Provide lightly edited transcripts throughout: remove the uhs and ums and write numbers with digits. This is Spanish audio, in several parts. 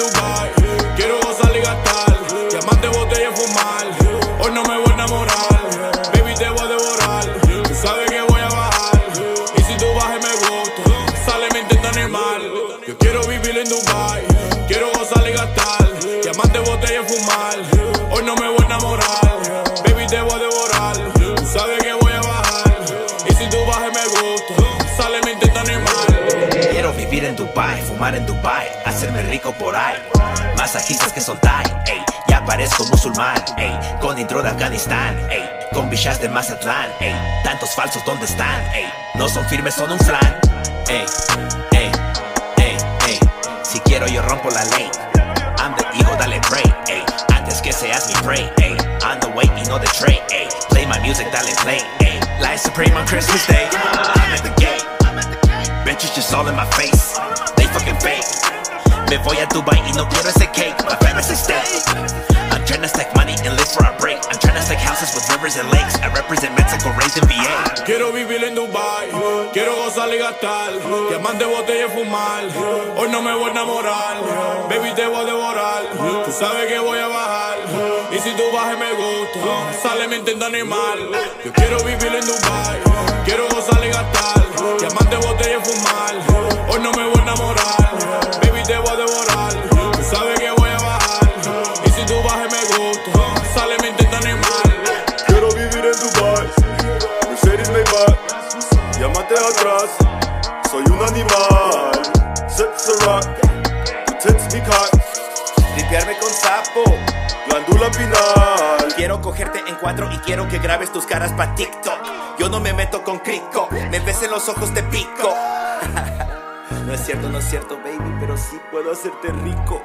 Dubai. Quiero gozar y gastar, diamante, botella y fumar. Hoy no me voy a enamorar, baby, te voy a devorar. Tú sabes que voy a bajar, y si tú bajas me gusta, sale me intenta animar. Yo quiero vivir en Dubai, quiero gozar y gastar, diamante, botella y fumar. Hoy no me voy a enamorar, baby, te voy a devorar. Tú sabes que voy a bajar, y si tú bajas me gusta, sale me intenta animar. Quiero vivir en Dubai, fumar en Dubai, hacerme rico por ahí. Masajistas que son Thai, ey, ya parezco musulmán, ey, con intro de Afganistán, ey, con bichas de Mazatlán, ey, tantos falsos ¿dónde están? Ey, no son firmes, son un flan, ey, ey, ey, ey. Si quiero yo rompo la ley, I'm the ego, dale pray, ey, antes que seas mi prey, ey, on the way y no the trade, ey, play my music, dale play, ey, life supreme on Christmas Day, I'm at the gate. Bitches just all in my face, they fucking fake. Me voy a Dubai y no quiero ese cake, my fantasy stay. I'm trying to stack money and live for a break. I'm trying to stack houses with rivers and lakes. I represent Mexico, raised in VA. Quiero vivir en Dubai, quiero gozar y gastar, diamante, botella y fumar. Hoy no me voy a enamorar, baby, te voy a devorar. Tú sabes que voy a bajar, y si tú bajas me gusta, sale me intenta animar. Yo quiero vivir en Dubai, quiero gozar y gastar, diamante, botella y fumar. Hoy no me voy a enamorar, baby, te voy a devorar. Tú sabes que voy a bajar, y si tú bajas me gusta, sale me intenta animar. Quiero vivir en Dubai, Mercedes Maybach, diamante atrás, soy un animal. Sets a rock, tu tits me cock, Limpiarme con sapo, glándula final. quiero cogerte en cuatro y quiero que grabes tus caras pa' TikTok. Yo no me meto con crico, me ves en los ojos de pico. No es cierto, baby, pero sí puedo hacerte rico.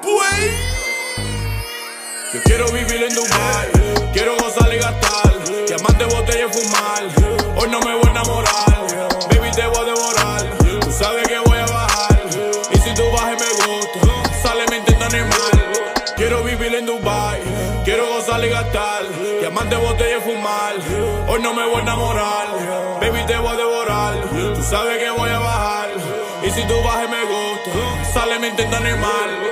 Yo quiero vivir en Dubai, quiero gozar y gastar, diamante, botella y fumar. Hoy no me voy a enamorar, baby, te voy a devorar. Tú sabes que voy a bajar, y si tú bajas me gusta, sale me intenta animar. Quiero vivir en Dubai, quiero gozar y gastar, diamante, botella y fumar. Hoy no me voy a enamorar, baby, te voy a devorar. Tú sabes que voy a bajar, y si tú bajas me gusta, sale me intenta animar.